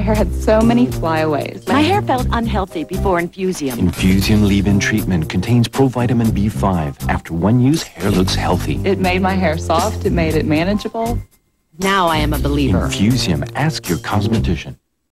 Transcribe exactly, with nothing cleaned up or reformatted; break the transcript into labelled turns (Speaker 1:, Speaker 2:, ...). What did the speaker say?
Speaker 1: hair had so many flyaways.
Speaker 2: My hair felt unhealthy before Infusium.
Speaker 3: Infusium leave-in treatment contains provitamin B five. After one use, hair looks healthy.
Speaker 1: It made my hair soft. It made it manageable.
Speaker 2: Now I am a believer.
Speaker 3: Infusium. Ask your cosmetician.